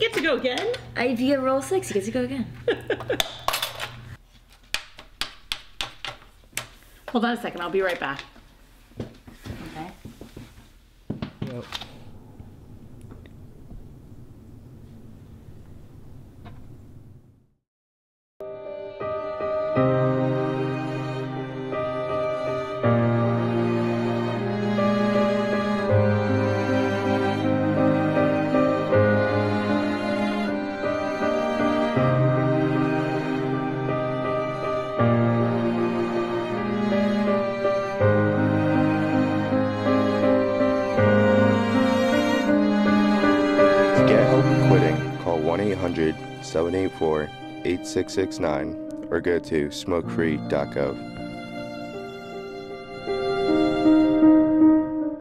get to go again? If you get roll 6, you get to go again. Hold on a second, I'll be right back. Okay. Yep. To get help quitting, call 1-800-784-8669 or go to smokefree.gov.